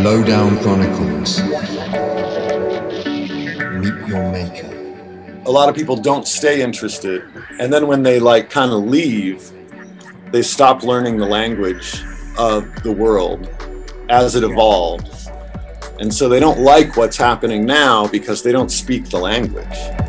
Lodown Chronicles. Meet your maker. A lot of people don't stay interested, and then when they like kind of leave, they stop learning the language of the world as it evolves. And so they don't like what's happening now because they don't speak the language.